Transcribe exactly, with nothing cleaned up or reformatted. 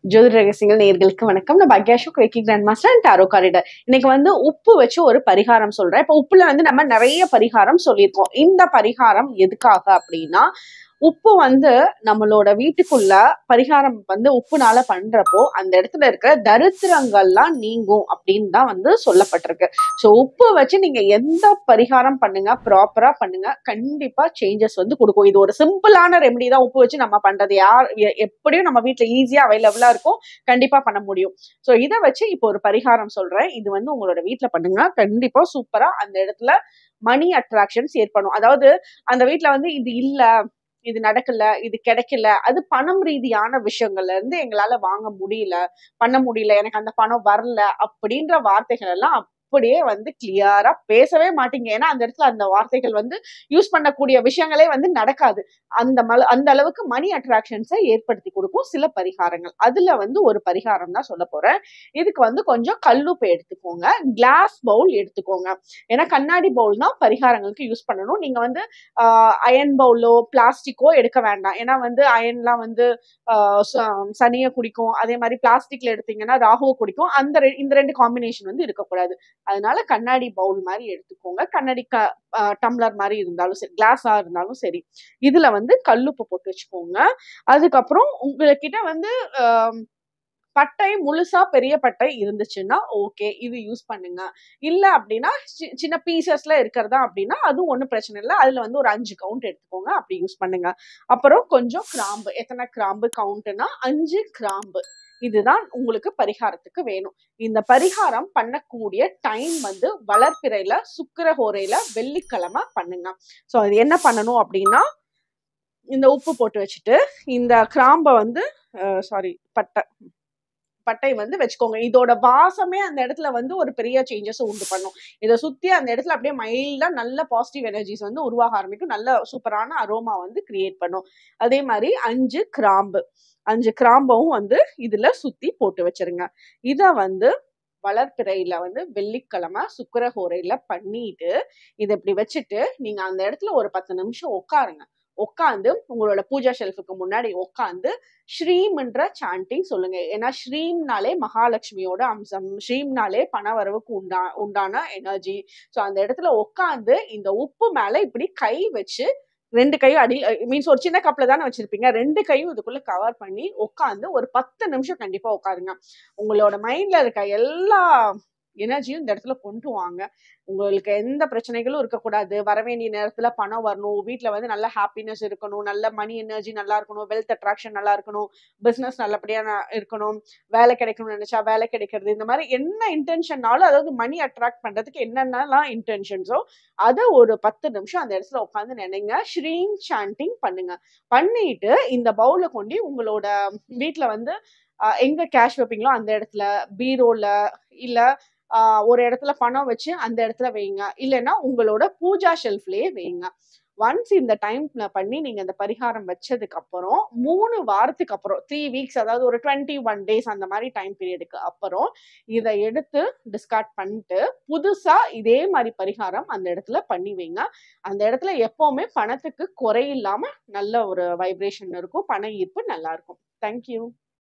ஜோதி ரகசியங்கள் நேயர்களுக்கு வணக்கம். நான் பாக்யா Ashok, reiki grand master and tarot carder. இன்னைக்கு வந்து உப்பு வச்சு ஒரு பரிகாரம் சொல்றேன். இப்போ உப்புல வந்து நம்ம நிறைய பரிகாரம் சொல்லியிருக்கோம். இந்த பரிகாரம் எதுக்காக அப்படின்னா, உப்பு வந்து நம்மளோட வீட்டுக்குள்ள பரிகாரம் வந்து உப்புனால பண்றப்போ அந்த இடத்துல இருக்கிற தரித்திரங்கள்லாம் நீங்கும் அப்படின்னு தான் வந்து சொல்லப்பட்டிருக்கு. ஸோ உப்பு வச்சு நீங்க எந்த பரிகாரம் பண்ணுங்க, ப்ராப்பரா பண்ணுங்க, கண்டிப்பா சேஞ்சஸ் வந்து கொடுக்கும். இது ஒரு சிம்பிளான ரெமெடி தான். உப்பு வச்சு நம்ம பண்றது யார் எ- எப்படியும் நம்ம வீட்டுல ஈஸியா அவைலபிளா இருக்கும், கண்டிப்பா பண்ண முடியும். ஸோ இதை வச்சு இப்போ ஒரு பரிகாரம் சொல்றேன். இது வந்து உங்களோட வீட்டுல பண்ணுங்க, கண்டிப்பா சூப்பரா அந்த இடத்துல மணி அட்ராக்ஷன்ஸ் ஏற்படும். அதாவது அந்த வீட்டுல வந்து இது இல்ல, இது நடக்கல, இது கிடைக்கல, அது பணம் ரீதியான விஷயங்கள்ல இருந்து எங்களால வாங்க முடியல, பண்ண முடியல, எனக்கு அந்த பணம் வரல அப்படின்ற வார்த்தைகள் எல்லாம் அப்படியே வந்து கிளியரா பேசவே மாட்டீங்க. ஏன்னா அந்த இடத்துல அந்த வார்த்தைகள் வந்து யூஸ் பண்ணக்கூடிய விஷயங்களே வந்து நடக்காது. அந்த மல அந்த அளவுக்கு மணி அட்ராக்ஷன்ஸை ஏற்படுத்தி கொடுக்கும் சில பரிகாரங்கள். அதுல வந்து ஒரு பரிகாரம் தான் சொல்ல போறேன். இதுக்கு வந்து கொஞ்சம் கல்லுப்பு எடுத்துக்கோங்க, கிளாஸ் பவுல் எடுத்துக்கோங்க. ஏன்னா கண்ணாடி பவுல் தான் பரிகாரங்களுக்கு யூஸ் பண்ணணும். நீங்க வந்து ஆஹ் அயன் பவுலோ பிளாஸ்டிக்கோ எடுக்க வேண்டாம். ஏன்னா வந்து அயன்லாம் வந்து ஆஹ் ச- சனியை குடிக்கும். அதே மாதிரி பிளாஸ்டிக்ல எடுத்தீங்கன்னா ராகுவை குடிக்கும். அந்த ரெ- இந்த ரெண்டு காம்பினேஷன் வந்து இருக்கக்கூடாது. அதனால கண்ணாடி பவுல் மாதிரி எடுத்துக்கோங்க. கண்ணாடி க டம்ளர் மாதிரி இருந்தாலும் சரி, கிளாஸா இருந்தாலும் சரி. இதுல வந்து கல்லுப்பு போட்டு வச்சுக்கோங்க. அதுக்கப்புறம் உங்ககிட்ட வந்து ஆஹ் பட்டை முழுசா பெரிய பட்டை இருந்துச்சுன்னா ஓகே, இது யூஸ் பண்ணுங்க. இல்ல அப்படின்னா சி- சின்ன பீசஸ்ல இருக்கிறதா அப்படின்னா அதுவும் ஒண்ணும் பிரச்சனை இல்லை. அதுல வந்து ஒரு அஞ்சு கவுண்ட் எடுத்துக்கோங்க, அப்படி யூஸ் பண்ணுங்க. அப்புறம் கொஞ்சம் கிராம்பு. எத்தனை கிராம்பு கவுண்ட்னா அஞ்சு கிராம்பு. இதுதான் உங்களுக்கு பரிகாரத்துக்கு வேணும். இந்த பரிகாரம் பண்ணக்கூடிய டைம் வந்து வளர்ப்பிறையில சுக்கிரஹோரையில வெள்ளிக்கிழமை பண்ணுங்க. சோ அது என்ன பண்ணணும் அப்படின்னா, இந்த உப்பு போட்டு வச்சுட்டு இந்த கிராம்பை வந்து சாரி பட்டை பட்டை வந்து வச்சுக்கோங்க. இதோட வாசமே அந்த இடத்துல வந்து ஒரு பெரிய சேஞ்சஸ் உண்டு பண்ணும். இதை சுத்தி அந்த இடத்துல அப்படியே மைல்டா நல்ல பாசிட்டிவ் எனர்ஜிஸ் வந்து உருவாக ஆரம்பிக்கும். நல்ல சூப்பரான அரோமா வந்து கிரியேட் பண்ணும். அதே மாதிரி அஞ்சு கிராம்பு அஞ்சு கிராம்பவும் வந்து இதுல சுத்தி போட்டு வச்சிருங்க. இத வந்து வளர்ப்பிறையில வந்து வெள்ளிக்கிழமை சுக்கிரஹோரையில பண்ணிட்டு இதை இப்படி வச்சுட்டு நீங்க அந்த இடத்துல ஒரு பத்து நிமிஷம் உட்காருங்க. உட்காந்து உங்களோட பூஜா ஷெல்ஃபுக்கு முன்னாடி உட்காந்து ஸ்ரீம்ன்ற சாண்டிங் சொல்லுங்க. ஏன்னா ஸ்ரீம்னாலே மகாலட்சுமியோட அம்சம், ஸ்ரீம்னாலே பணவரவுக்கு உண்டா உண்டான எனர்ஜி. ஸோ அந்த இடத்துல உட்காந்து இந்த உப்பு மேல இப்படி கை வச்சு ரெண்டு கையும் அடி மீன்ஸ் ஒரு சின்ன கப்ல தானே வச்சிருப்பீங்க, ரெண்டு கையும் இதுக்குள்ள கவர் பண்ணி உட்காந்து ஒரு பத்து நிமிஷம் கண்டிப்பா உட்காருங்க. உங்களோட மைண்ட்ல இருக்க எல்லா எனர்ஜியும் இந்த இடத்துல கொண்டு வாங்க. உங்களுக்கு எந்த பிரச்சனைகளும் இருக்கக்கூடாது. வரவேண்டிய நேரத்துல பணம் வரணும், வீட்டுல வந்து நல்ல ஹாப்பினஸ் இருக்கணும், நல்ல மணி எனர்ஜி நல்லா இருக்கணும், வெல்த் அட்ராக்ஷன் நல்லா இருக்கணும், பிசினஸ் நல்லபடியா ந- இருக்கணும், வேலை கிடைக்கணும்னு நினைச்சா வேலை கிடைக்கிறது. இந்த மாதிரி என்ன இன்டென்ஷன்னாலும், அதாவது மணி அட்ராக்ட் பண்றதுக்கு என்னென்னலாம் இன்டென்ஷன்ஸோ அதை ஒரு பத்து நிமிஷம் அந்த இடத்துல உட்காந்து நினைங்க. ஸ்ரீம் சாண்டிங் பண்ணுங்க. பண்ணிட்டு இந்த பவுல கொண்டு உங்களோட வீட்டுல வந்து ஆஹ் எங்க கேஷ் வைப்பீங்களோ அந்த இடத்துல, பீரோல, இல்ல ஆஹ் ஒரு இடத்துல பணம் வச்சு அந்த இடத்துல வைங்க. இல்லைன்னா உங்களோட பூஜா ஷெல்ஃப்லயே வைங்க. ஒன்ஸ் இந்த டைம்ல பண்ணி நீங்க அந்த பரிகாரம் வச்சதுக்கு அப்புறம் மூணு வாரத்துக்கு அப்புறம் த்ரீ வீக்ஸ், அதாவது ஒரு டுவெண்ட்டி ஒன் டேஸ் அந்த மாதிரி டைம் பீரியடுக்கு அப்புறம் இதை எடுத்து டிஸ்கார்ட் பண்ணிட்டு புதுசா இதே மாதிரி பரிகாரம் அந்த இடத்துல பண்ணி வைங்க. அந்த இடத்துல எப்பவுமே பணத்துக்கு குறையில்லாம நல்ல ஒரு வைப்ரேஷன் இருக்கும், பண ஈர்ப்பு நல்லா இருக்கும். தேங்க்யூ.